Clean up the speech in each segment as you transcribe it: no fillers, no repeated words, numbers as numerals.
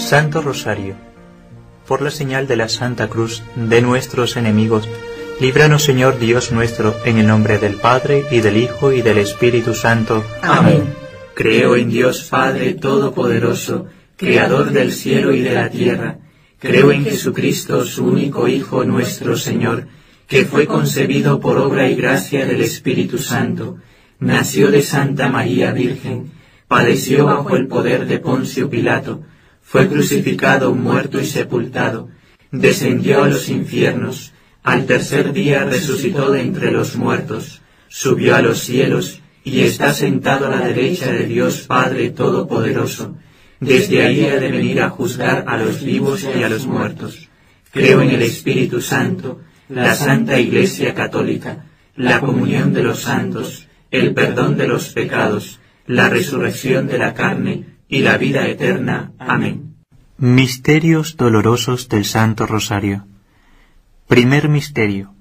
Santo Rosario, por la señal de la Santa Cruz de nuestros enemigos, líbranos, Señor Dios nuestro, en el nombre del Padre, y del Hijo, y del Espíritu Santo. Amén. Creo en Dios Padre Todopoderoso, Creador del cielo y de la tierra. Creo en Jesucristo, su único Hijo, nuestro Señor, que fue concebido por obra y gracia del Espíritu Santo. Nació de Santa María Virgen, padeció bajo el poder de Poncio Pilato, fue crucificado, muerto y sepultado, descendió a los infiernos, al tercer día resucitó de entre los muertos, subió a los cielos y está sentado a la derecha de Dios Padre Todopoderoso. Desde ahí ha de venir a juzgar a los vivos y a los muertos. Creo en el Espíritu Santo, la Santa Iglesia Católica, la comunión de los santos, el perdón de los pecados, la resurrección de la carne y la vida eterna. Amén. Misterios dolorosos del Santo Rosario. Primer misterio: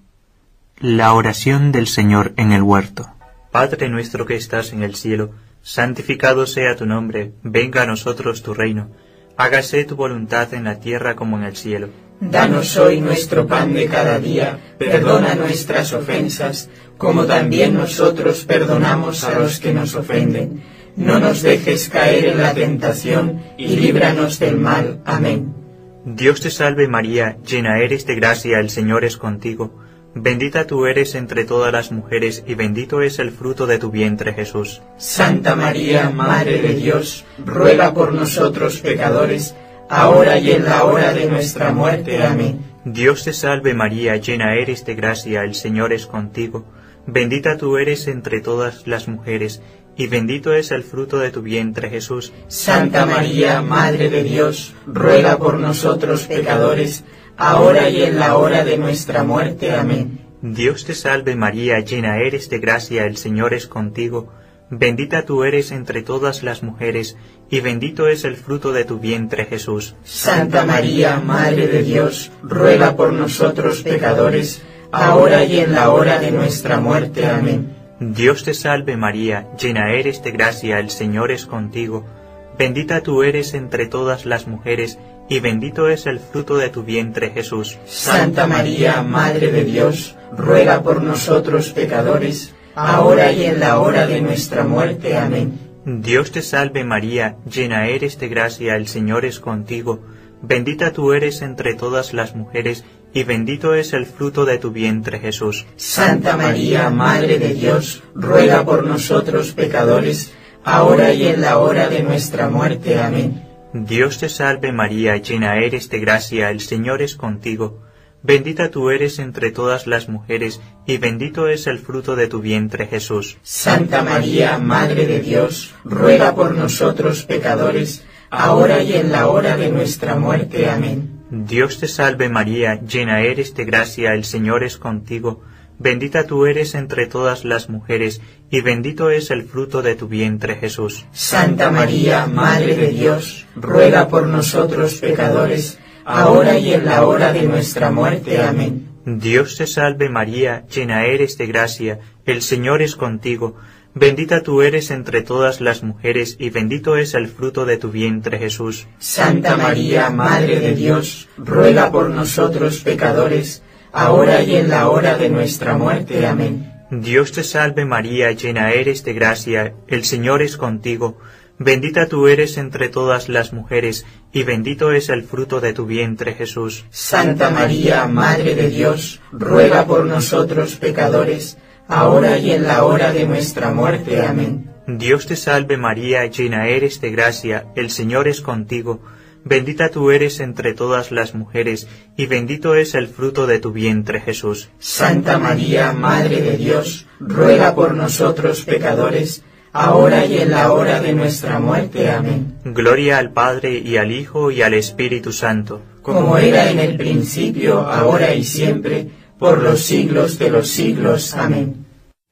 la oración del Señor en el huerto. Padre nuestro que estás en el cielo, santificado sea tu nombre, venga a nosotros tu reino, hágase tu voluntad en la tierra como en el cielo. Danos hoy nuestro pan de cada día, perdona nuestras ofensas, como también nosotros perdonamos a los que nos ofenden. No nos dejes caer en la tentación, y líbranos del mal. Amén. Dios te salve María, llena eres de gracia, el Señor es contigo. Bendita tú eres entre todas las mujeres, y bendito es el fruto de tu vientre, Jesús. Santa María, Madre de Dios, ruega por nosotros pecadores, ahora y en la hora de nuestra muerte. Amén. Dios te salve María, llena eres de gracia, el Señor es contigo. Bendita tú eres entre todas las mujeres, y bendito es el fruto de tu vientre, Jesús. Santa María, Madre de Dios, ruega por nosotros pecadores, ahora y en la hora de nuestra muerte. Amén. Dios te salve María, llena eres de gracia, el Señor es contigo. Bendita tú eres entre todas las mujeres, y bendito es el fruto de tu vientre, Jesús. Santa María, Madre de Dios, ruega por nosotros pecadores, ahora y en la hora de nuestra muerte. Amén. Dios te salve María, llena eres de gracia, el Señor es contigo. Bendita tú eres entre todas las mujeres, y bendito es el fruto de tu vientre, Jesús. Santa María, Madre de Dios, ruega por nosotros pecadores, ahora y en la hora de nuestra muerte. Amén. Dios te salve María, llena eres de gracia, el Señor es contigo. Bendita tú eres entre todas las mujeres, y bendito es el fruto de tu vientre, Jesús. Santa María, Madre de Dios, ruega por nosotros pecadores, ahora y en la hora de nuestra muerte. Amén. Dios te salve María, llena eres de gracia, el Señor es contigo. Bendita tú eres entre todas las mujeres, y bendito es el fruto de tu vientre, Jesús. Santa María, Madre de Dios, ruega por nosotros pecadores, ahora y en la hora de nuestra muerte. Amén. Dios te salve María, llena eres de gracia, el Señor es contigo. Bendita tú eres entre todas las mujeres, y bendito es el fruto de tu vientre, Jesús. Santa María, Madre de Dios, ruega por nosotros pecadores, ahora y en la hora de nuestra muerte. Amén. Dios te salve María, llena eres de gracia, el Señor es contigo. Bendita tú eres entre todas las mujeres, y bendito es el fruto de tu vientre, Jesús. Santa María, Madre de Dios, ruega por nosotros pecadores, ahora y en la hora de nuestra muerte. Amén. Dios te salve María, llena eres de gracia, el Señor es contigo. Bendita tú eres entre todas las mujeres, y bendito es el fruto de tu vientre, Jesús. Santa María, Madre de Dios, ruega por nosotros pecadores, ahora y en la hora de nuestra muerte. Amén. Dios te salve María, llena eres de gracia, el Señor es contigo. Bendita tú eres entre todas las mujeres, y bendito es el fruto de tu vientre, Jesús. Santa María, Madre de Dios, ruega por nosotros pecadores, ahora y en la hora de nuestra muerte. Amén. Gloria al Padre, y al Hijo, y al Espíritu Santo. Como era en el principio, ahora y siempre, por los siglos de los siglos. Amén.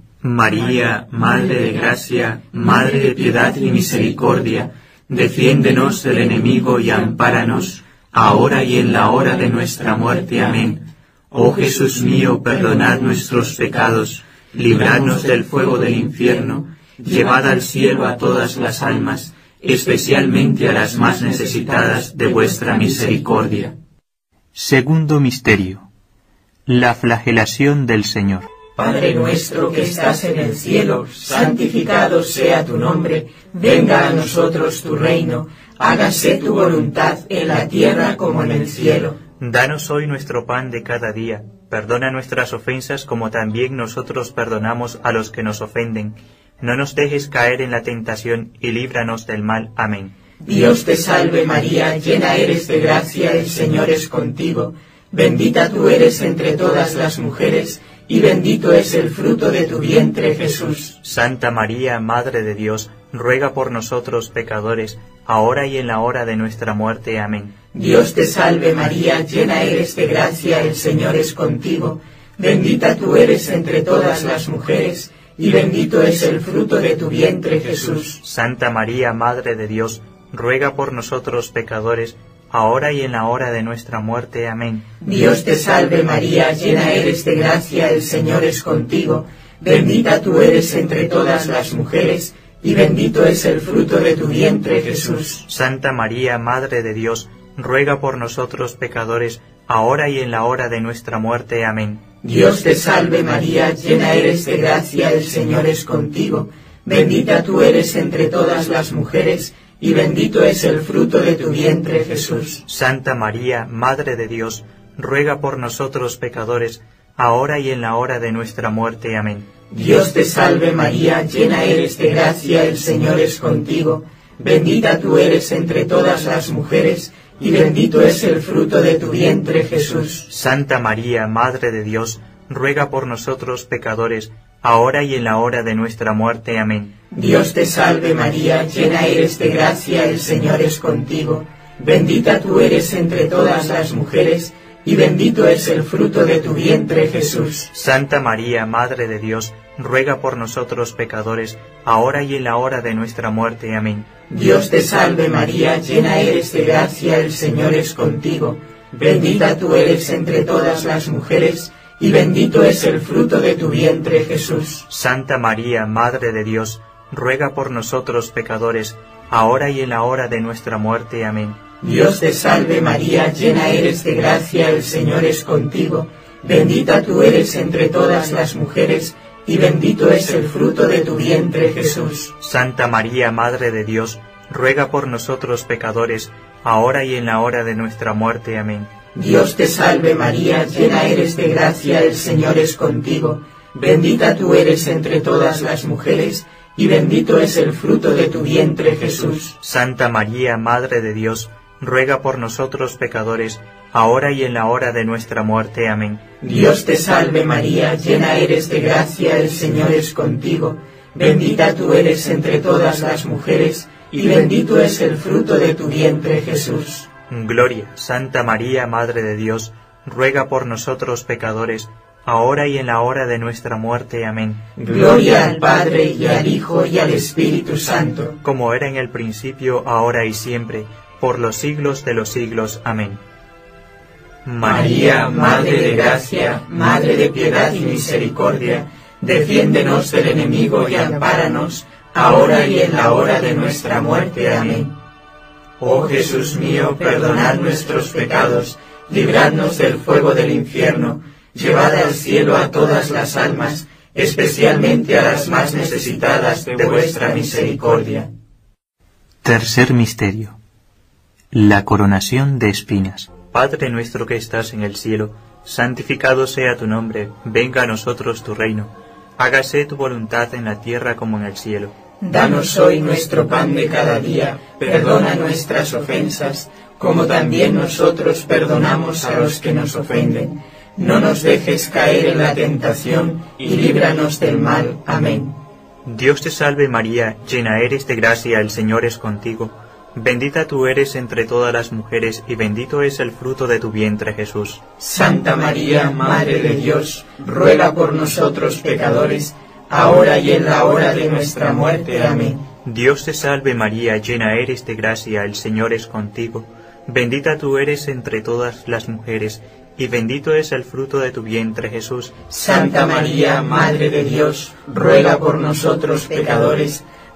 María, Madre de Gracia, Madre de Piedad y Misericordia, defiéndenos del enemigo y ampáranos, ahora y en la hora de nuestra muerte. Amén. Oh Jesús mío, perdonad nuestros pecados, libradnos del fuego del infierno, llevad al cielo a todas las almas, especialmente a las más necesitadas de vuestra misericordia. Segundo misterio: la flagelación del Señor. Padre nuestro que estás en el cielo, santificado sea tu nombre, venga a nosotros tu reino, hágase tu voluntad en la tierra como en el cielo. Danos hoy nuestro pan de cada día, perdona nuestras ofensas como también nosotros perdonamos a los que nos ofenden. No nos dejes caer en la tentación y líbranos del mal. Amén. Dios te salve María, llena eres de gracia, el Señor es contigo. Bendita tú eres entre todas las mujeres, y bendito es el fruto de tu vientre, Jesús. Santa María, Madre de Dios, ruega por nosotros pecadores, ahora y en la hora de nuestra muerte. Amén. Dios te salve María, llena eres de gracia, el Señor es contigo. Bendita tú eres entre todas las mujeres, y bendito es el fruto de tu vientre, Jesús. Santa María, Madre de Dios, ruega por nosotros pecadores, ahora y en la hora de nuestra muerte. Amén. Dios te salve María, llena eres de gracia, el Señor es contigo. Bendita tú eres entre todas las mujeres, y bendito es el fruto de tu vientre, Jesús. Santa María, Madre de Dios, ruega por nosotros pecadores, ahora y en la hora de nuestra muerte. Amén. Dios te salve María, llena eres de gracia, el Señor es contigo. Bendita tú eres entre todas las mujeres, y bendito es el fruto de tu vientre, Jesús. Santa María, Madre de Dios, ruega por nosotros pecadores, ahora y en la hora de nuestra muerte. Amén. Dios te salve María, llena eres de gracia, el Señor es contigo. Bendita tú eres entre todas las mujeres, y bendito es el fruto de tu vientre, Jesús. Santa María, Madre de Dios, ruega por nosotros pecadores, ahora y en la hora de nuestra muerte. Amén. Dios te salve María, llena eres de gracia, el Señor es contigo. Bendita tú eres entre todas las mujeres, y bendito es el fruto de tu vientre, Jesús. Santa María, Madre de Dios, ruega por nosotros pecadores, ahora y en la hora de nuestra muerte. Amén. Dios te salve María, llena eres de gracia, el Señor es contigo. Bendita tú eres entre todas las mujeres, y bendito es el fruto de tu vientre, Jesús. Santa María, Madre de Dios, ruega por nosotros pecadores, ahora y en la hora de nuestra muerte. Amén. Dios te salve María, llena eres de gracia, el Señor es contigo. Bendita tú eres entre todas las mujeres, y bendito es el fruto de tu vientre, Jesús. Santa María, Madre de Dios, ruega por nosotros pecadores, ahora y en la hora de nuestra muerte. Amén. Dios te salve María, llena eres de gracia, el Señor es contigo. Bendita tú eres entre todas las mujeres, y bendito es el fruto de tu vientre, Jesús. Santa María, Madre de Dios, ruega por nosotros pecadores, ahora y en la hora de nuestra muerte. Amén. Dios te salve María, llena eres de gracia, el Señor es contigo. Bendita tú eres entre todas las mujeres, y bendito es el fruto de tu vientre, Jesús. Gloria, Santa María, Madre de Dios, ruega por nosotros pecadores, ahora y en la hora de nuestra muerte. Amén. Gloria al Padre, y al Hijo, y al Espíritu Santo, como era en el principio, ahora y siempre, por los siglos de los siglos. Amén. María, Madre de Gracia, Madre de Piedad y Misericordia, defiéndenos del enemigo y ampáranos, ahora y en la hora de nuestra muerte. Amén. Oh Jesús mío, perdonad nuestros pecados, libradnos del fuego del infierno, llevad al cielo a todas las almas, especialmente a las más necesitadas de vuestra misericordia. Tercer misterio: la coronación de espinas. Padre nuestro que estás en el cielo, santificado sea tu nombre, venga a nosotros tu reino, hágase tu voluntad en la tierra como en el cielo. Danos hoy nuestro pan de cada día, perdona nuestras ofensas, como también nosotros perdonamos a los que nos ofenden. No nos dejes caer en la tentación, y líbranos del mal. Amén. Dios te salve María, llena eres de gracia, el Señor es contigo. Bendita tú eres entre todas las mujeres, y bendito es el fruto de tu vientre, Jesús. Santa María, Madre de Dios, ruega por nosotros pecadores, ahora y en la hora de nuestra muerte. Amén. Dios te salve María, llena eres de gracia, el Señor es contigo. Bendita tú eres entre todas las mujeres, y bendito es el fruto de tu vientre, Jesús. Santa María, Madre de Dios, ruega por nosotros pecadores,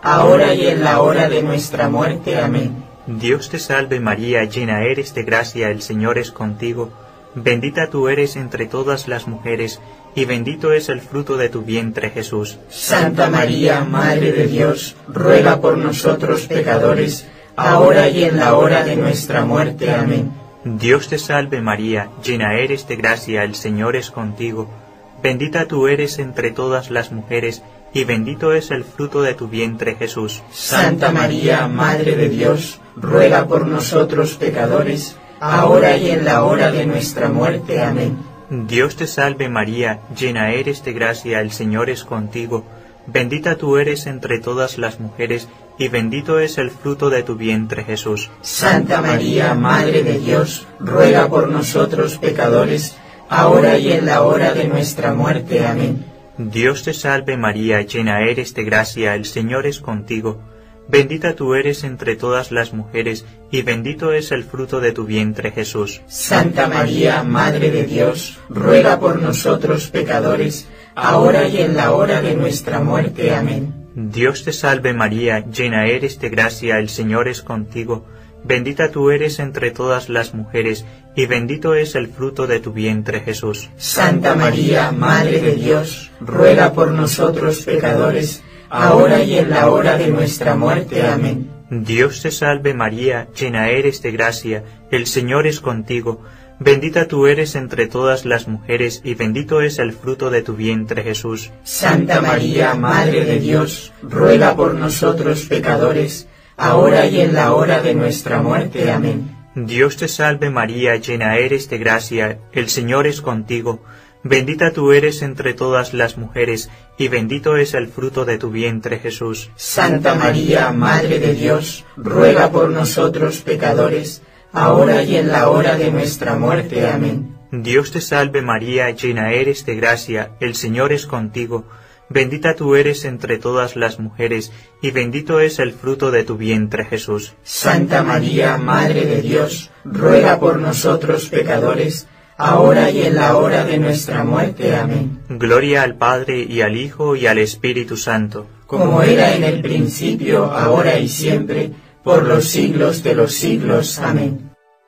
ahora y en la hora de nuestra muerte. Amén. Dios te salve María, llena eres de gracia, el Señor es contigo. Bendita tú eres entre todas las mujeres, y bendito es el fruto de tu vientre, Jesús. Santa María, Madre de Dios, ruega por nosotros pecadores, ahora y en la hora de nuestra muerte. Amén. Dios te salve María, llena eres de gracia, el Señor es contigo. Bendita tú eres entre todas las mujeres, y bendito es el fruto de tu vientre, Jesús. Santa María, Madre de Dios, ruega por nosotros pecadores, ahora y en la hora de nuestra muerte. Amén. Dios te salve María, llena eres de gracia, el Señor es contigo. Bendita tú eres entre todas las mujeres, y bendito es el fruto de tu vientre, Jesús. Santa María, Madre de Dios, ruega por nosotros pecadores, ahora y en la hora de nuestra muerte. Amén. Dios te salve María, llena eres de gracia, el Señor es contigo. Bendita tú eres entre todas las mujeres, y bendito es el fruto de tu vientre, Jesús. Santa María, Madre de Dios, ruega por nosotros pecadores, ahora y en la hora de nuestra muerte. Amén. Dios te salve María, llena eres de gracia, el Señor es contigo. Bendita tú eres entre todas las mujeres, y bendito es el fruto de tu vientre, Jesús. Santa María, Madre de Dios, ruega por nosotros pecadores, ahora y en la hora de nuestra muerte. Amén. Dios te salve María, llena eres de gracia, el Señor es contigo. Bendita tú eres entre todas las mujeres, y bendito es el fruto de tu vientre, Jesús. Santa María, Madre de Dios, ruega por nosotros pecadores, ahora y en la hora de nuestra muerte. Amén. Dios te salve María, llena eres de gracia, el Señor es contigo. Bendita tú eres entre todas las mujeres, y bendito es el fruto de tu vientre, Jesús. Santa María, Madre de Dios, ruega por nosotros pecadores, ahora y en la hora de nuestra muerte. Amén. Dios te salve María, llena eres de gracia, el Señor es contigo. Bendita tú eres entre todas las mujeres, y bendito es el fruto de tu vientre, Jesús. Santa María, Madre de Dios, ruega por nosotros pecadores, ahora y en la hora de nuestra muerte. Amén. Gloria al Padre, y al Hijo, y al Espíritu Santo. Como era en el principio, ahora y siempre, por los siglos de los siglos. Amén.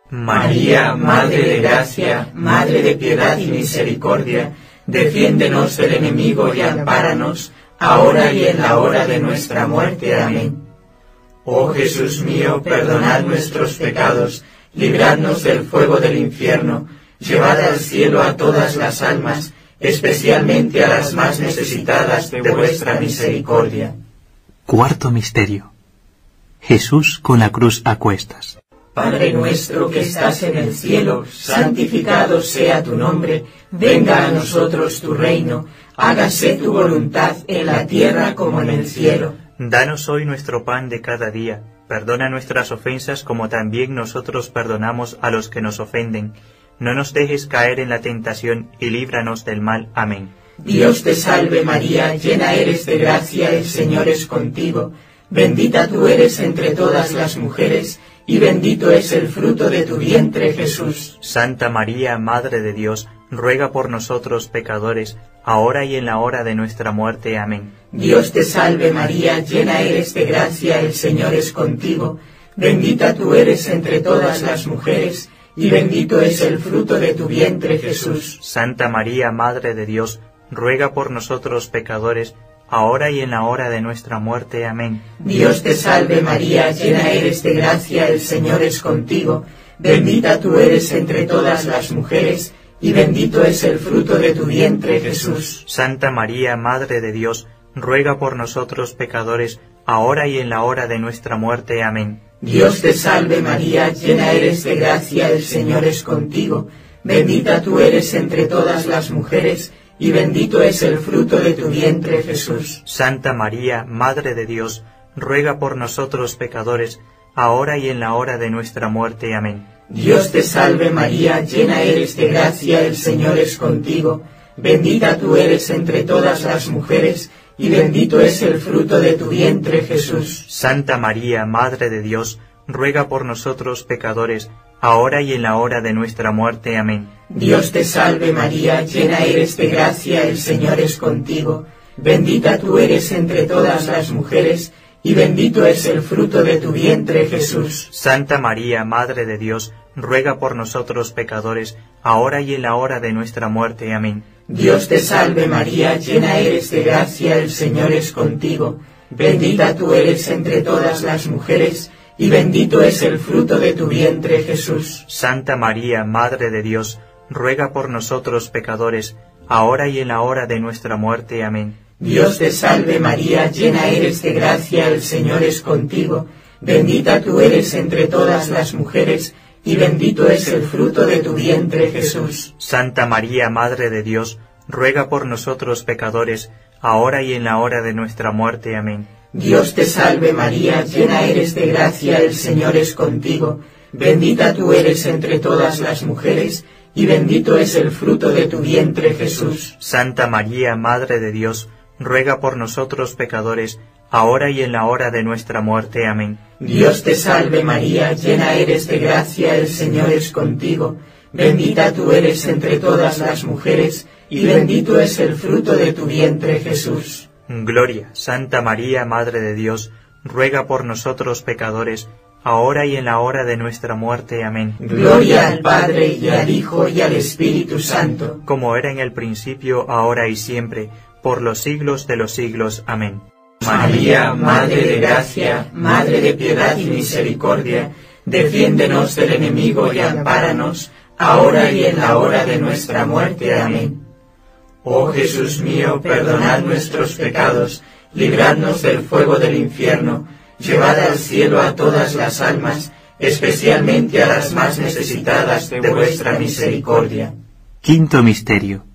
María, Madre de Gracia, Madre de Piedad y Misericordia, defiéndenos del enemigo y ampáranos, ahora y en la hora de nuestra muerte. Amén. Oh Jesús mío, perdonad nuestros pecados, libradnos del fuego del infierno, llevad al cielo a todas las almas, especialmente a las más necesitadas de vuestra misericordia. Cuarto misterio. Jesús con la cruz a cuestas. Padre nuestro que estás en el cielo, santificado sea tu nombre, venga a nosotros tu reino, hágase tu voluntad en la tierra como en el cielo. Danos hoy nuestro pan de cada día, perdona nuestras ofensas como también nosotros perdonamos a los que nos ofenden. No nos dejes caer en la tentación y líbranos del mal. Amén. Dios te salve María, llena eres de gracia, el Señor es contigo. Bendita tú eres entre todas las mujeres, y bendito es el fruto de tu vientre, Jesús. Santa María, Madre de Dios, ruega por nosotros pecadores, ahora y en la hora de nuestra muerte. Amén. Dios te salve María, llena eres de gracia, el Señor es contigo. Bendita tú eres entre todas las mujeres, y bendito es el fruto de tu vientre, Jesús. Santa María, Madre de Dios, ruega por nosotros pecadores, ahora y en la hora de nuestra muerte. Amén. Dios te salve María, llena eres de gracia, el Señor es contigo. Bendita tú eres entre todas las mujeres, y bendito es el fruto de tu vientre, Jesús. Santa María, Madre de Dios, ruega por nosotros pecadores, ahora y en la hora de nuestra muerte. Amén. Dios te salve María, llena eres de gracia, el Señor es contigo. Bendita tú eres entre todas las mujeres, y bendito es el fruto de tu vientre, Jesús. Santa María, Madre de Dios, ruega por nosotros pecadores, ahora y en la hora de nuestra muerte. Amén. Dios te salve María, llena eres de gracia, el Señor es contigo. Bendita tú eres entre todas las mujeres, y bendito es el fruto de tu vientre, Jesús. Santa María, Madre de Dios, ruega por nosotros pecadores, ahora y en la hora de nuestra muerte. Amén. Dios te salve María, llena eres de gracia, el Señor es contigo. Bendita tú eres entre todas las mujeres, y bendito es el fruto de tu vientre, Jesús. Santa María, Madre de Dios, ruega por nosotros pecadores, ahora y en la hora de nuestra muerte. Amén. Dios te salve María, llena eres de gracia, el Señor es contigo. Bendita tú eres entre todas las mujeres, y bendito es el fruto de tu vientre, Jesús. Santa María, Madre de Dios, ruega por nosotros pecadores, ahora y en la hora de nuestra muerte. Amén. Dios te salve María, llena eres de gracia, el Señor es contigo. Bendita tú eres entre todas las mujeres, y bendito es el fruto de tu vientre, Jesús. Santa María, Madre de Dios, ruega por nosotros pecadores, ahora y en la hora de nuestra muerte. Amén. Dios te salve María, llena eres de gracia, el Señor es contigo. Bendita tú eres entre todas las mujeres, y bendito es el fruto de tu vientre, Jesús. Santa María, Madre de Dios, ruega por nosotros pecadores, ahora y en la hora de nuestra muerte. Amén. Dios te salve María, llena eres de gracia, el Señor es contigo. Bendita tú eres entre todas las mujeres, y bendito es el fruto de tu vientre, Jesús. Gloria, Santa María, Madre de Dios, ruega por nosotros pecadores, ahora y en la hora de nuestra muerte. Amén. Gloria al Padre, y al Hijo, y al Espíritu Santo, como era en el principio, ahora y siempre, por los siglos de los siglos. Amén. María, Madre de gracia, Madre de piedad y misericordia, defiéndenos del enemigo y ampáranos, ahora y en la hora de nuestra muerte. Amén. Oh Jesús mío, perdonad nuestros pecados, libradnos del fuego del infierno, llevad al cielo a todas las almas, especialmente a las más necesitadas de vuestra misericordia. Quinto misterio: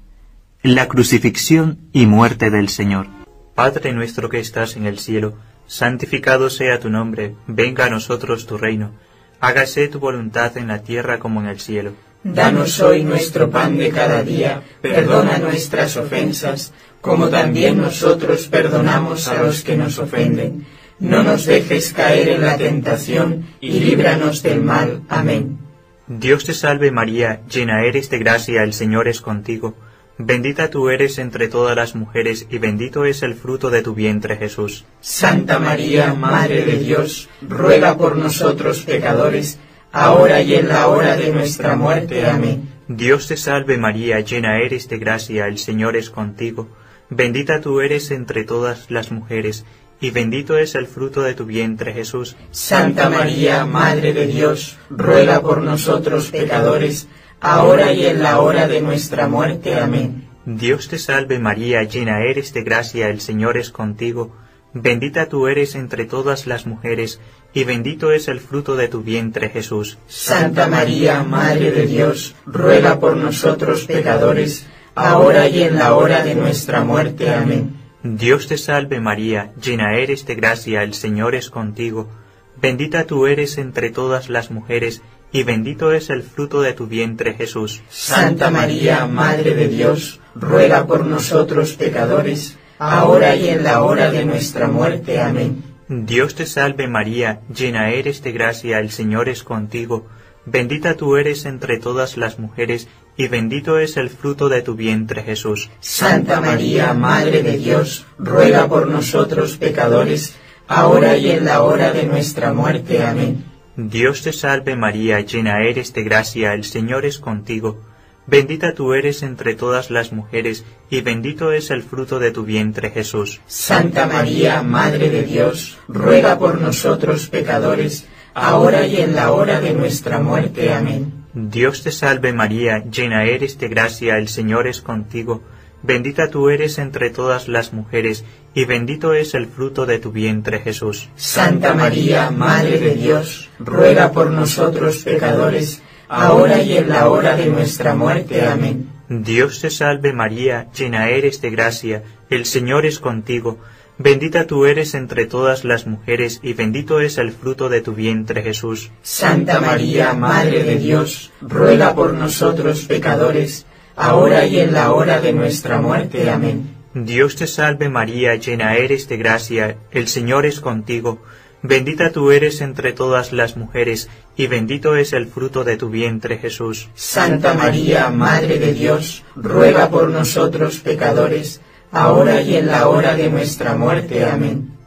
la crucifixión y muerte del Señor. Padre nuestro que estás en el cielo, santificado sea tu nombre, venga a nosotros tu reino, hágase tu voluntad en la tierra como en el cielo. Danos hoy nuestro pan de cada día, perdona nuestras ofensas, como también nosotros perdonamos a los que nos ofenden. No nos dejes caer en la tentación, y líbranos del mal. Amén. Dios te salve María, llena eres de gracia, el Señor es contigo. Bendita tú eres entre todas las mujeres, y bendito es el fruto de tu vientre, Jesús. Santa María, Madre de Dios, ruega por nosotros pecadores, ahora y en la hora de nuestra muerte. Amén. Dios te salve María, llena eres de gracia, el Señor es contigo. Bendita tú eres entre todas las mujeres, y bendito es el fruto de tu vientre, Jesús. Santa María, Madre de Dios, ruega por nosotros pecadores, ahora y en la hora de nuestra muerte. Amén. Dios te salve María, llena eres de gracia, el Señor es contigo. Bendita tú eres entre todas las mujeres, y bendito es el fruto de tu vientre, Jesús. Santa María, Madre de Dios, ruega por nosotros pecadores, ahora y en la hora de nuestra muerte. Amén. Dios te salve María, llena eres de gracia, el Señor es contigo. Bendita tú eres entre todas las mujeres, y bendito es el fruto de tu vientre, Jesús. Santa María, Madre de Dios, ruega por nosotros pecadores, ahora y en la hora de nuestra muerte. Amén. Dios te salve María, llena eres de gracia, el Señor es contigo. Bendita tú eres entre todas las mujeres, y bendito es el fruto de tu vientre, Jesús. Santa María, Madre de Dios, ruega por nosotros pecadores, ahora y en la hora de nuestra muerte. Amén. Dios te salve María, llena eres de gracia, el Señor es contigo. Bendita tú eres entre todas las mujeres, y bendito es el fruto de tu vientre, Jesús. Santa María, Madre de Dios, ruega por nosotros pecadores, ahora y en la hora de nuestra muerte. Amén. Dios te salve María, llena eres de gracia, el Señor es contigo. Bendita tú eres entre todas las mujeres, y bendito es el fruto de tu vientre, Jesús. Santa María, Madre de Dios, ruega por nosotros pecadores, ahora y en la hora de nuestra muerte. Amén. Dios te salve María, llena eres de gracia, el Señor es contigo. Bendita tú eres entre todas las mujeres, y bendito es el fruto de tu vientre, Jesús. Santa María, Madre de Dios, ruega por nosotros pecadores, ahora y en la hora de nuestra muerte. Amén. Dios te salve María, llena eres de gracia, el Señor es contigo. Bendita tú eres entre todas las mujeres, y bendito es el fruto de tu vientre, Jesús. Santa María, Madre de Dios, ruega por nosotros pecadores, ahora y en la hora de nuestra muerte. Amén.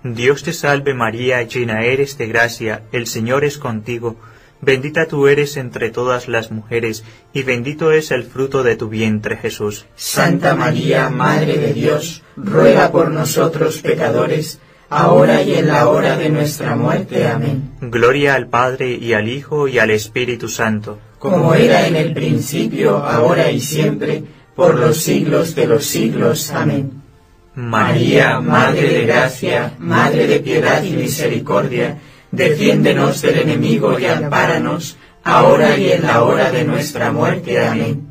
Dios te salve María, llena eres de gracia, el Señor es contigo. Bendita tú eres entre todas las mujeres, y bendito es el fruto de tu vientre, Jesús. Santa María, Madre de Dios, ruega por nosotros pecadores, ahora y en la hora de nuestra muerte. Amén. Gloria al Padre, y al Hijo, y al Espíritu Santo. Como era en el principio, ahora y siempre, por los siglos de los siglos. Amén. María, Madre de Gracia, Madre de Piedad y Misericordia, defiéndenos del enemigo y ampáranos, ahora y en la hora de nuestra muerte. Amén.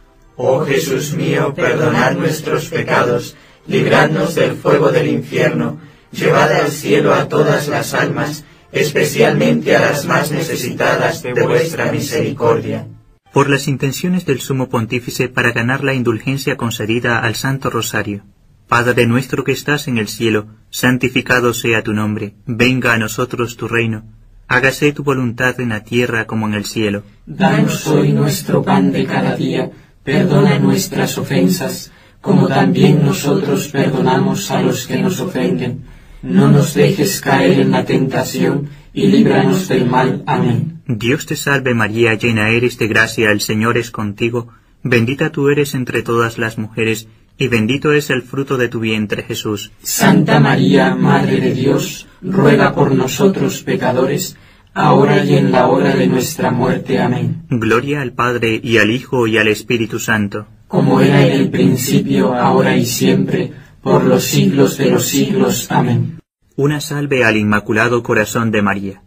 Oh Jesús mío, perdonad nuestros pecados, libradnos del fuego del infierno, llevad al cielo a todas las almas, especialmente a las más necesitadas de vuestra misericordia. Por las intenciones del Sumo Pontífice para ganar la indulgencia concedida al Santo Rosario. Padre nuestro que estás en el cielo, santificado sea tu nombre, venga a nosotros tu reino, hágase tu voluntad en la tierra como en el cielo. Danos hoy nuestro pan de cada día, perdona nuestras ofensas, como también nosotros perdonamos a los que nos ofenden. No nos dejes caer en la tentación, y líbranos del mal. Amén. Dios te salve María, llena eres de gracia, el Señor es contigo, bendita tú eres entre todas las mujeres, y bendito es el fruto de tu vientre, Jesús. Santa María, Madre de Dios, ruega por nosotros pecadores, ahora y en la hora de nuestra muerte. Amén. Gloria al Padre, y al Hijo, y al Espíritu Santo. Como era en el principio, ahora y siempre, por los siglos de los siglos. Amén. Una salve al Inmaculado Corazón de María.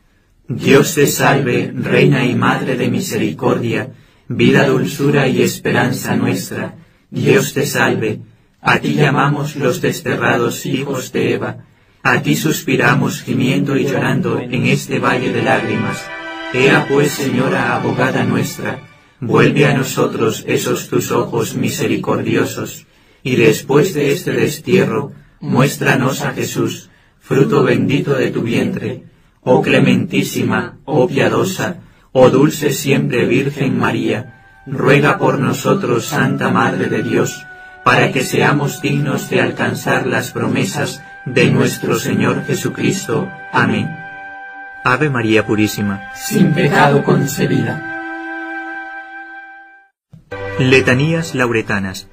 Dios te salve, Reina y Madre de Misericordia, vida, dulzura y esperanza nuestra. Dios te salve, a ti llamamos los desterrados hijos de Eva, a ti suspiramos gimiendo y llorando en este valle de lágrimas. Ea pues, Señora abogada nuestra, vuelve a nosotros esos tus ojos misericordiosos, y después de este destierro, muéstranos a Jesús, fruto bendito de tu vientre. Oh clementísima, oh piadosa, oh dulce siempre Virgen María, ruega por nosotros, Santa Madre de Dios, para que seamos dignos de alcanzar las promesas de nuestro Señor Jesucristo. Amén. Ave María Purísima, sin pecado concebida. Letanías lauretanas.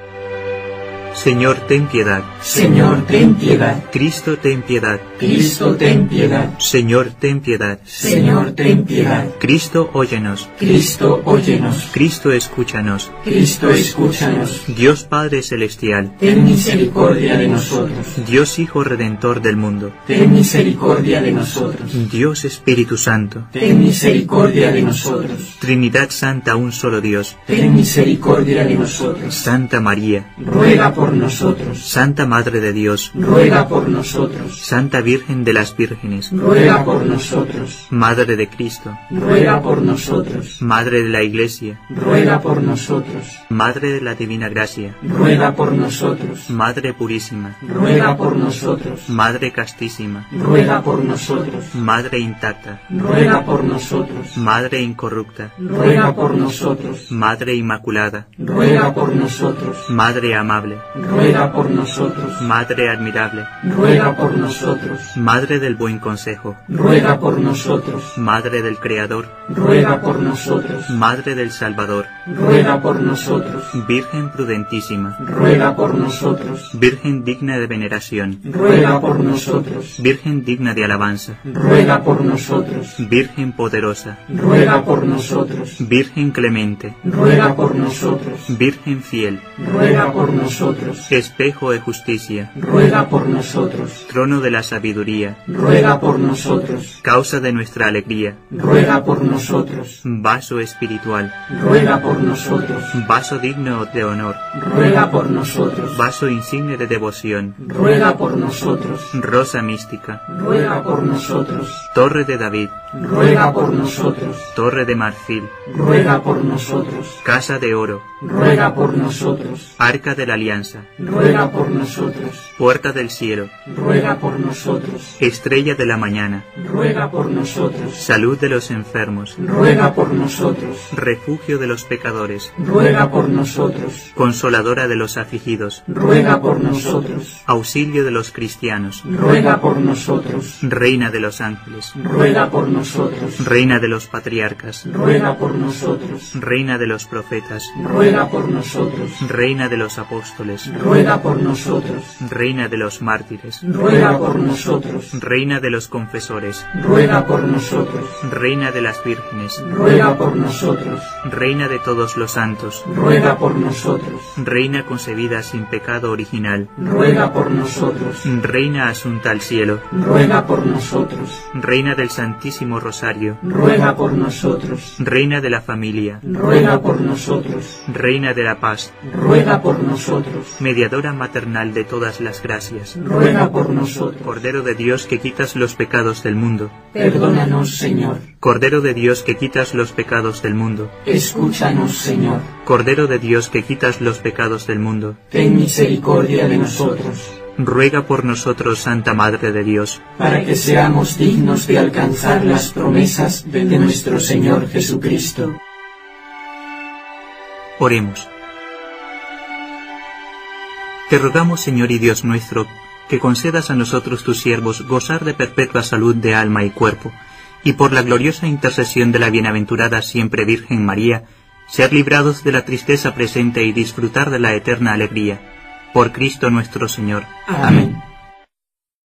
Señor, ten piedad. Señor, ten piedad. Cristo, ten piedad. Cristo, ten piedad. Señor, ten piedad. Señor, ten piedad. Cristo, óyenos. Cristo, óyenos. Cristo, escúchanos. Cristo, escúchanos. Dios Padre Celestial, ten misericordia de nosotros. Dios Hijo Redentor del mundo, ten misericordia de nosotros. Dios Espíritu Santo, ten misericordia de nosotros. Trinidad Santa, un solo Dios, ten misericordia de nosotros. Santa María, ruega por nosotros. Santa Madre de Dios, ruega por nosotros. Santa Virgen de las Vírgenes, ruega por nosotros. Madre de Cristo, ruega por nosotros. Madre de la Iglesia, ruega por nosotros. Madre de la Divina Gracia, ruega por nosotros. Madre Purísima, ruega por nosotros. Madre Castísima, ruega por nosotros. Madre Intacta, ruega por nosotros. Madre Incorrupta, ruega por nosotros. Madre Inmaculada, ruega por nosotros. Madre Amable, ruega por nosotros. Madre Admirable, ruega por nosotros. Madre del Buen Consejo, ruega por nosotros. Madre del Creador, ruega por nosotros. Madre del Salvador, ruega por nosotros. Virgen prudentísima, ruega por nosotros. Virgen digna de veneración, ruega por nosotros. Virgen digna de alabanza, ruega por nosotros. Virgen poderosa, ruega por nosotros. Virgen clemente, ruega por nosotros. Virgen fiel, ruega por nosotros. Espejo de justicia, ruega por nosotros. Trono de la sabiduría, ruega por nosotros. Causa de nuestra alegría, ruega por nosotros. Vaso espiritual, ruega por nosotros. Vaso digno de honor, ruega por nosotros. Vaso insigne de devoción, ruega por nosotros. Rosa mística, ruega por nosotros. Torre de David, ruega por nosotros. Torre de marfil, ruega por nosotros. Casa de oro, ruega por nosotros. Arca de la Alianza, preciosa, ruega por nosotros. puerta del cielo, Ruega por nosotros. estrella de la mañana, Ruega por nosotros. salud de los enfermos, Ruega por nosotros. refugio de los pecadores, Ruega por nosotros. consoladora de los afligidos, Ruega por nosotros. auxilio de los cristianos, Ruega por nosotros. reina de los ángeles, Ruega por nosotros. reina de los patriarcas, Ruega por nosotros. reina de los profetas, Ruega por nosotros. reina de los apóstoles, Ruega por nosotros. reina de los mártires, Ruega por nosotros. reina de los confesores, Ruega por nosotros. reina de las vírgenes, Ruega por nosotros. reina de todos los santos, Ruega por nosotros. reina concebida sin pecado original, Ruega por nosotros. reina asunta al cielo, Ruega por nosotros. reina del Santísimo Rosario, Ruega por nosotros. reina de la familia, Ruega por nosotros. reina de la paz, Ruega por nosotros. mediadora maternal de todas las gracias, Ruega por nosotros. Cordero de Dios que quitas los pecados del mundo, Perdónanos, Señor. Cordero de Dios que quitas los pecados del mundo, Escúchanos, Señor. Cordero de Dios que quitas los pecados del mundo, Ten misericordia de nosotros, ruega por nosotros, Santa Madre de Dios, para que seamos dignos de alcanzar las promesas de nuestro Señor Jesucristo. Oremos. Te rogamos, Señor y Dios nuestro, que concedas a nosotros tus siervos gozar de perpetua salud de alma y cuerpo, y por la gloriosa intercesión de la bienaventurada siempre Virgen María, ser librados de la tristeza presente y disfrutar de la eterna alegría. Por Cristo nuestro Señor. Amén.